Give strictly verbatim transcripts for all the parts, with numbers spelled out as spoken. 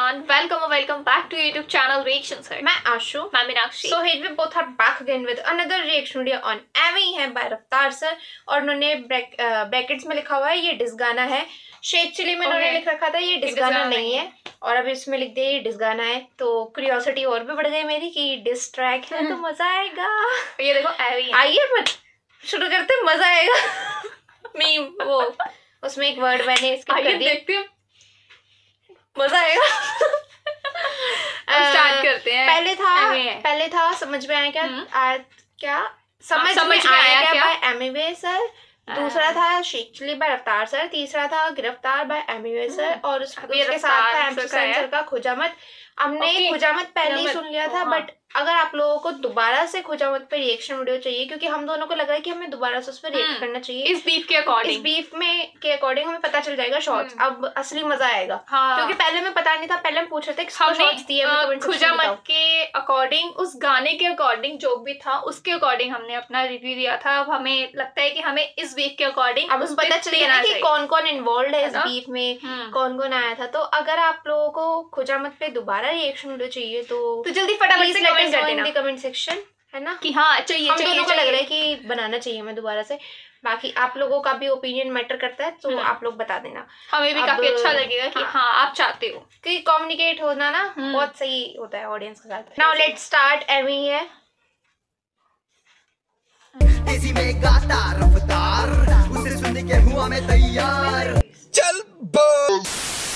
everyone, welcome or welcome back to YouTube channel Reactions है। मैं आशु, मैं Meenakshi. So here we both are back again with another reaction video on Emiway by Raftaar sir और उन्होंने brackets में लिखा हुआ है ये डिस गाना है। शेप चिली में उन्होंने लिख रखा था ये डिस गाना नहीं है और अब इसमें लिख दिया ये डिस गाना है, तो क्यूरियोसिटी और भी बढ़ गई मेरी कि डिस ट्रैक है तो मजा आएगा। ये देखो एमी आइए बट शुरू करते मजा आएगा। मीम वो उसमें एक वर्ड मैंने इसके कर दिया, मजा आएगा। स्टार्ट करते हैं। पहले था पहले था समझ में आया क्या आ, क्या समझ, समझ में आया क्या, क्या? By Emiway sir. दूसरा था शेख चिली बाय रफ्तार सर। तीसरा था गिरफ्तार बाय एमी सर और उसके साथ था एमसी सर का खुजामत। हमने okay. खुजामत पहले ही सुन लिया था, बट अगर आप लोगों को दोबारा से खुजामत पे रिएक्शन वीडियो चाहिए क्योंकि हम दोनों को लग रहा है कि हमें दोबारा से उस पर रिएक्ट करना चाहिए इस बीफ के अकॉर्डिंग। इस बीफ में के अकॉर्डिंग हमें पता चल जाएगा शॉर्ट्स, अब असली मजा आएगा। हाँ। क्योंकि पहले में पता नहीं था, पहले हम पूछ रहे थे शॉर्ट्स दिए खुजामत के अकॉर्डिंग, उस गाने के अकॉर्डिंग जो भी था उसके अकॉर्डिंग हमने अपना रिव्यू दिया था। अब हमें लगता है कि हमें इस बीफ के अकॉर्डिंग अब पता चलेगा कि कौन कौन इन्वॉल्व है इस बीफ में, कौन कौन आया था। तो अगर आप लोगों को खुजामत पे दोबारा रिएक्शन वीडियो चाहिए तो तो जल्दी फटाफट से कमेंट कर देना कमेंट सेक्शन, है ना कि हाँ चाहिए हम चाहिए दोनों को लग रहा है कि बनाना चाहिए हमें दोबारा से। बाकी आप लोगों का भी ओपिनियन मैटर करता है तो आप लोग बता देना, हमें भी काफी अच्छा लगेगा कि हाँ आप चाहते हो कि कम्युनिकेट होना ना बहुत सही होता है ऑडियंस के साथ। Now let's start. एमी है तेजी में गाता रफ्तार, उसे सुनने के हुआ मैं तैयार। चल बस।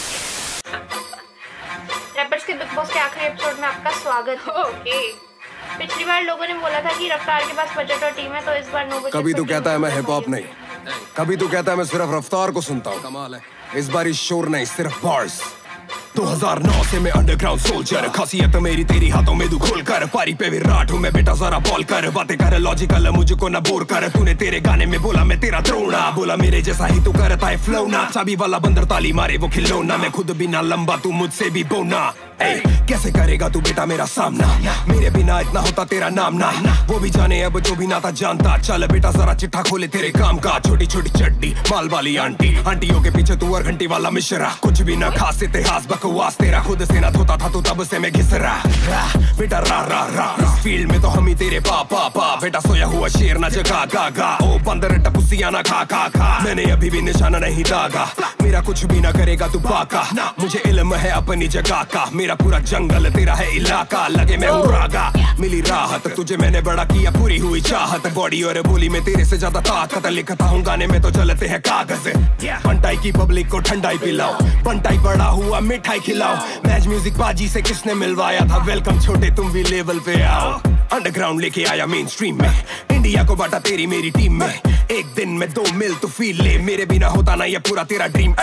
रैपर्स के बिग बॉस के आखिरी एपिसोड में आपका स्वागत है। ओके पिछली बार लोगों ने बोला था कि रफ्तार के पास बजट और टीम है, तो इस बार नो बजट। कभी तो कहता है मैं हिप हॉप नहीं, कभी तो कहता है मैं सिर्फ रफ्तार को सुनता हूँ। कमाल है इस बार शोर नहीं सिर्फ बार्स। दो हज़ार नौ से मैं अंडरग्राउंड सोल्जर, खासियत मेरी तेरी हाथों में दू खोल कर, पारी पे विराट हूँ मैं बेटा जरा बॉल कर, बातें कर लॉजिकल मुझको ना बोर कर। तूने तेरे गाने में बोला मैं तेरा द्रोणा, बोला मेरे जैसा ही तू करता है फ्लो ना, चाबी वाला बंदर ताली मारे वो खिलौना, मैं खुद भी ना लंबा तू मुझसे भी बोना। ए, कैसे करेगा तू बेटा मेरा सामना, मेरे बिना इतना होता तेरा नाम ना, वो भी जाने अब जो भी ना था जानता। चल बेटा जरा चिट्ठा खोले तेरे काम का, छोटी छोटी चड्डी माल वाली आंटी, आंटियों के पीछे तू और घंटी वाला मिश्रा, कुछ भी ना खास इतिहास बकवास तेरा, खुद से ना धोता था तू तब से मैं घिस रहा बेटा रा रा रा। इस फील्ड में तो हम ही तेरे पापा पा, बेटा सोया हुआ शेर ना जगा गा गा, ओ बंदर टपुसिया ना खा खा खा, मैंने अभी भी निशाना नहीं दागा, मेरा कुछ भी ना करेगा तू बाका, मुझे इल्म है अपनी जगह का, मेरा पूरा जंगल तेरा है इलाका, लगे मैं हूँ रागा, मिली राहत तुझे मैंने बड़ा किया पूरी हुई चाहत, बॉडी और बोली में तेरे से ज्यादा ताकत, लिखता हूँ गाने में तो चलते हैं कागज, बंटाई की पब्लिक को ठंडाई पिलाओ, बंटाई बड़ा हुआ मिठाई खिलाओ, मैच म्यूजिक बाजी से किसने मिलवाया था, वेलकम छोटे तुम भी लेवल पे आओ, अंडरग्राउंड लेके आया मेन स्ट्रीम में, इंडिया को बांटा तेरी मेरी टीम में, एक दिन में दो मिल तू फील ले, मेरे बिना होता ना ये पूरा तेरा ड्रीम।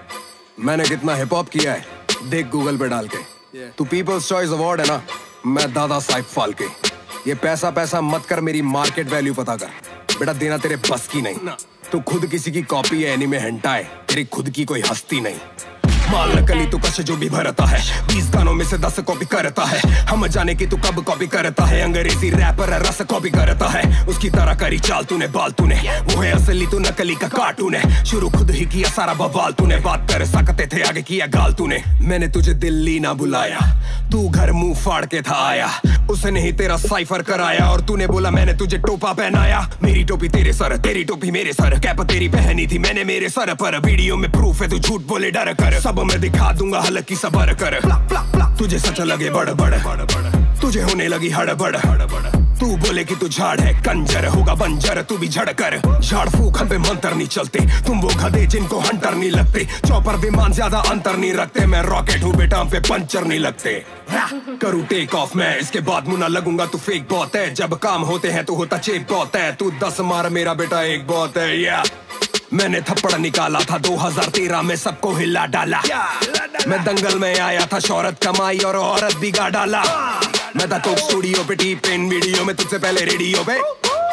मैंने कितना हिप हॉप किया है देख गूगल पे डाल के, तू पीपल्स चॉइस अवार्ड है ना, मैं दादा साहिब फाल्के, ये पैसा पैसा मत कर मेरी मार्केट वैल्यू पता कर, बेटा देना तेरे बस की नहीं, तू खुद किसी की कॉपी है एनीमे हेंटाई, तेरी खुद की कोई हस्ती नहीं, माल नकली तू कश जो भी भरता है, बीस गानों में से दस कॉपी करता है, हम जाने की तू कब कॉपी करता है, अंग्रेजी रैपर रस कॉपी करता है, उसकी तरह करी चाल तूने बाल तूने, वो है असली तू नकली का कार्टून है, शुरू खुद ही किया सारा बवाल तूने, बात कर सकते थे आगे किया गाल तूने, मैंने तुझे दिल्ली ना बुलाया, तू घर मुंह फाड़ के था आया, उसने ही तेरा साइफर कराया, और तूने बोला मैंने तुझे टोपा पहनाया, मेरी टोपी तेरे सर तेरी टोपी मेरे सर, कैप तेरी पहनी थी मैंने मेरे सर पर, वीडियो में प्रूफ है तू झूठ बोले डर कर, सब मैं दिखा दूंगा हल्की सबर कर, तुझे सच लगे बड़ बड़, तुझे होने लगी हड़बड़, तू बोले कि तू झाड़ है कंजर होगा बंजर, तू भी झड़ कर, झाड़ फूक हम पे मंत्र नहीं चलते, तुम वो गधे जिनको हंटर नहीं लगते, चौपर विमान ज्यादा अंतर नहीं रखते, मैं रॉकेट हूँ बेटा हम पे पंचर नहीं लगते, करूँ टेक ऑफ मैं इसके बाद मुना लगूंगा तू फेक बहुत है, जब काम होते हैं तो होता चेक बहुत है, तू दस मार मेरा बेटा एक बहुत है, या मैंने थप्पड़ निकाला था दो हज़ार तेरह में सबको हिला डाला, मैं दंगल में आया था शौहरत कमाई और औरत बिगा डाला, मैं था तो स्टूडियो पे टीप इन वीडियो में तुझसे पहले रेडियो पे,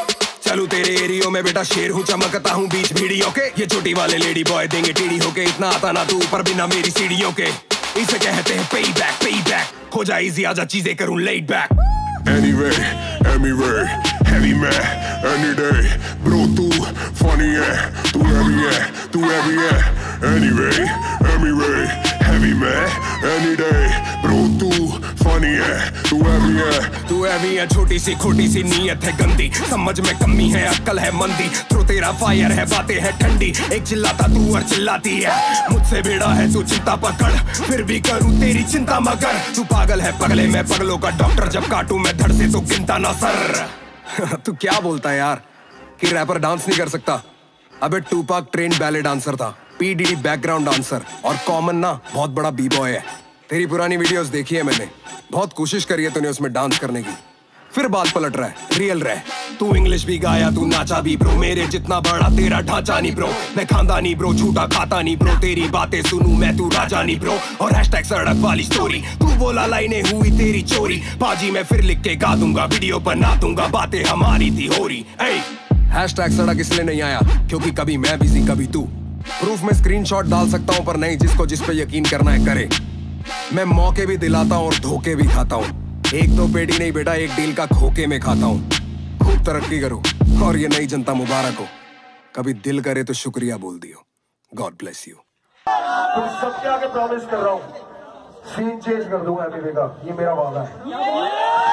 चलू तेरे एरियो में बेटा शेर हूँ चमकता हूँ बीच वीडियो के, ये छोटी वाले लेडी बॉय देंगे टीडी होके, इतना आता ना तू ऊपर बिना मेरी सीढ़ियों के, इसे कहते हैं पे बैक पे बैक, हो जाए इजी आजा चीजें करूँ laid back. Anyway, anyway, heavy man, any day, bro तू funny है, तू heavy है, तू heavy है, anyway, anyway, heavy man, any day. Bro तू funny है, तू heavy है, तू heavy है, छोटी सी खोटी सी नीयत है गंदी, समझ में कमी है, अक्ल है मंदी, थ्रो तेरा फायर है, बातें है ठंडी, एक चिल्लाता तू और चिल्लाती है, मुझसे भिड़ा है तू चिंता पकड़, फिर भी करूँ तेरी चिंता मगर, तू पागल है पगले मैं पगलों का डॉक्टर, जब काटूं मैं धड़ से तो गिनता ना सर। तू क्या बोलता है यार कि रैपर डांस नहीं कर सकता? अबे टूपाक ट्रेंड बैले डांसर था, P D D background dancer, और कॉमन ना बहुत बड़ा बी बॉय है। तेरी पुरानी वीडियोस देखी है मैंने, बहुत कोशिश करी है तूने उसमें डांस करने की, फिर बात पलट रहा है, रियल रहे। तू इंग्लिश भी गाया, तू नाचा भी ब्रो, मेरे जितना बड़ा तेरा ढांचा नहीं ब्रो, मैं खानदानी ब्रो, झूठा खाता नहीं ब्रो, तेरी बातें सुनूं मैं तू राजा नहीं ब्रो, और हैशटैग सड़क वाली स्टोरी, तू बोला लाइनें हुई तेरी चोरी, बाजी मैं फिर लिख के गा दूंगा, वीडियो बना दूंगा, बातें हमारी थी हो रही। हैशटैग सड़क इसलिए नहीं आया क्योंकि कभी मैं बिजी कभी तू, प्रूफ में स्क्रीनशॉट डाल सकता हूँ पर नहीं जिसको जिस पे यकीन करना है करे, मैं मौके भी दिलाता हूँ और धोखे भी खाता हूँ, एक दो पेटी नहीं बेटा एक डील का खोके में खाता हूँ, खूब तरक्की करो और ये नई जनता मुबारक हो, कभी दिल करे तो शुक्रिया बोल दियो, गॉड ब्लेस यू। तुम सबके आगे प्रॉमिस कर रहा हूँ सीन चेंज कर दूंगा एमी का, ये मेरा वादा है।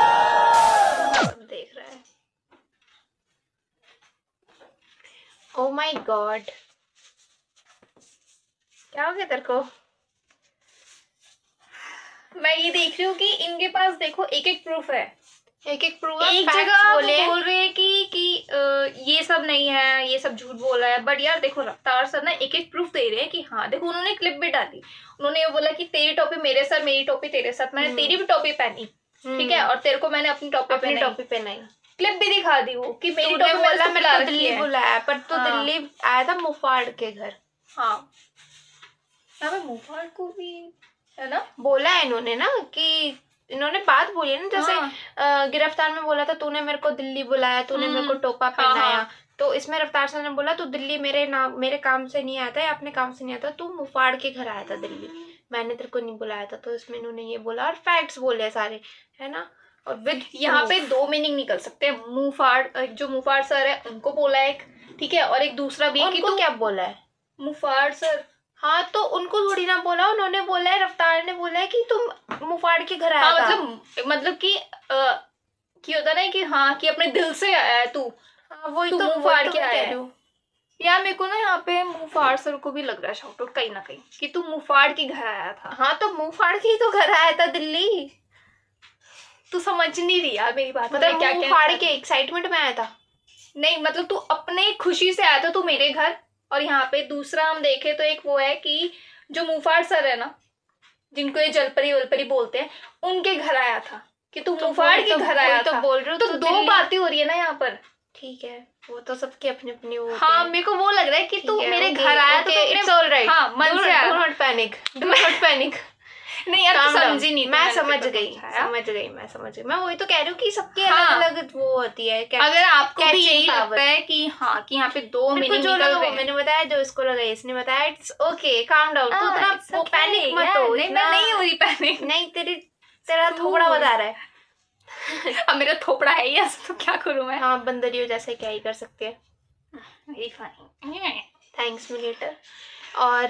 Oh my God, क्या हो गया तेरे को? मैं ये देख रही हूँ कि इनके पास देखो एक एक प्रूफ है, एक एक प्रूफ, एक जगह बोल रहे हैं कि कि आ, ये सब नहीं है, ये सब झूठ बोला है, बट यार देखो रफ्तार सर ना एक एक प्रूफ दे रहे हैं कि हाँ देखो उन्होंने क्लिप भी डाली, उन्होंने ये बोला कि तेरी टोपी मेरे साथ, मेरी टोपी तेरे साथ, मैंने तेरी भी टोपी पहनी, ठीक है, और तेरे को मैंने अपनी टोपी अपनी टोपी पहनाई, क्लिप भी दिखा दी वो कि मेरी टोपी बोला मैंने दिल्ली बुलाया, पर तू हाँ। दिल्ली आया था मुफाड़ के घर। हाँ मैं मुफाड़ को भी है ना बोला है इन्होंने ना कि इन्होंने बात बोली है ना, जैसे हाँ। गिरफ्तार में बोला था तूने मेरे को दिल्ली बुलाया, तूने मेरे को टोपा पहनाया, हाँ। तो इसमें रफ्तार सर ने बोला तू दिल्ली मेरे नाम मेरे काम से नहीं आता है, अपने काम से नहीं आता, तू मुफाड़ के घर आया था दिल्ली, मैंने तेरे को नहीं बुलाया था, तो इसमें इन्होंने ये बोला और फैक्ट्स बोले सारे, है ना। और विद यहाँ पे दो मीनिंग निकल सकते हैं, मुफाड़ जो मुफाड़ सर है उनको बोला एक, ठीक है, और एक दूसरा भी है कि उनको क्या बोला है मुफाड़ सर, हाँ तो उनको थोड़ी ना बोला, उन्होंने बोला है, रफ्तार ने बोला है कि तुम मुफाड़ के घर आया हाँ, था। मतलब मतलब कि आ, कि होता ना कि हाँ कि अपने दिल से आया है तू, हाँ वही तू तो मुफाड़ तो के आया है। हूँ। यार मेरे को ना यहाँ पे मुफाड़ सर को भी लग रहा है शाउट आउट कहीं ना कहीं कि तू मुफाड़ के घर आया था। हाँ तो मुफाड़ के ही तो घर आया था दिल्ली, तू समझ नहीं रही यार मेरी बात, मतलब क्या मुफाड़ के एक्साइटमेंट में आया था? नहीं मतलब तू अपने खुशी से आया था तू मेरे घर, और यहाँ पे दूसरा हम देखे तो एक वो है कि जो मुफाड़ सर है ना, जिनको ये जलपरी वलपरी बोलते हैं, उनके घर आया था कि तू तो मुफाड़ के तो घर आया तो था। बोल रही हूँ तो दो बातें हो रही है ना यहाँ पर। ठीक है, वो तो सबके अपने अपने वो हाँ मेरे को वो लग रहा है कि तू मेरे घर आया तो इट्स ऑल राइट, हाँ मन से आया, do not panic, do not panic. नहीं यार तू समझी नहीं, मैं समझ गई समझ गई मैं समझ गई मैं वही तो कह रही हूँ कि सबकी हाँ। अलग अलग वो होती है। अगर आपको भी यही लगता है कि हाँ कि यहाँ पे दो मीनिंग जो निकल रहे हैं, मैंने बताया, जो इसको लगा इसने बताया, इट्स ओके काम डाउन, तू हाँ, इतना it's वो okay, पैनिक मत यार, हो। नहीं इतना- मैं नहीं हो रही पैनिक, नहीं तेरी तेरा थोबड़ा बता रहा है। अब मेरा थोपड़ा है ही ऐसा, तो क्या करूँ मैं। हाँ बंदरियों जैसे क्या ही कर सकते हैं। वेरी फनी, थैंक्स मिलेटर। और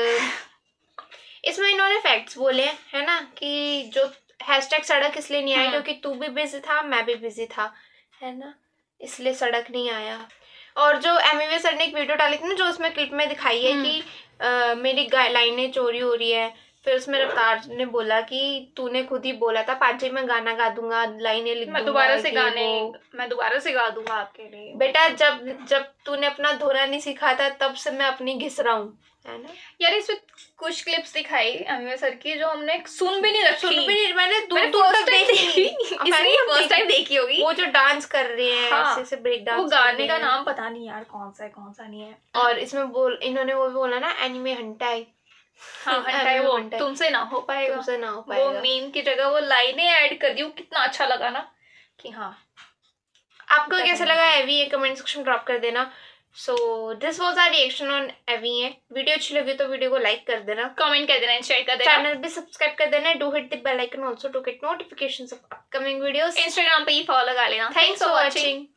इसमें इन्होंने फैक्ट्स बोले है ना कि जो हैशटैग सड़क इसलिए नहीं आई क्योंकि तू भी बिजी था, मैं भी बिजी था, है ना, इसलिए सड़क नहीं आया। और जो एमवे सर ने एक वीडियो डाली थी ना, जो उसमें क्लिप में दिखाई है कि आ, मेरी लाइनें चोरी हो रही है, फिर उसमें रफ्तार ने बोला कि तूने खुद ही बोला था पाजी मैं गाना गा दूंगा, लाइनें लिख दूंगा, मैं दोबारा से गाने मैं दोबारा से गा दूंगा आपके लिए। बेटा जब जब तूने अपना धोना नहीं सीखा था तब से मैं अपनी घिस रहा हूँ, है ना। यार इसमें कुछ क्लिप्स दिखाई एमवे सर की जो हमने सुन भी नहीं रखी, सुन भी नहीं, मैंने दूर मैंने दूर first तक time देखी, देखी। इसलिए फर्स्ट टाइम देखी होगी। वो जो डांस कर रहे हैं हाँ, ऐसे ऐसे ब्रेक डांस, वो गाने का नाम पता नहीं यार कौन सा है कौन सा नहीं है। और इसमें बोल इन्होंने वो भी बोला ना एनिमे हंटाई, हाँ हंटाई वो तुमसे ना हो पाएगा, तुमसे ना हो वो पाएगा। मीम की जगह वो लाइनें ऐड कर दी, वो कितना अच्छा लगा ना कि हाँ। आपको कैसा लगा एवी ये कमेंट सेक्शन में ड्रॉप कर देना। So this was our reaction on Emiway. Video अच्छी लगी तो वीडियो को लाइक कर देना, कमेंट कर देना, शेयर कर देना, चैनल भी सब्सक्राइब कर देना, do hit the bell icon also to get notifications of upcoming videos. Instagram पे ही फॉलो कर लेना। Thanks for watching.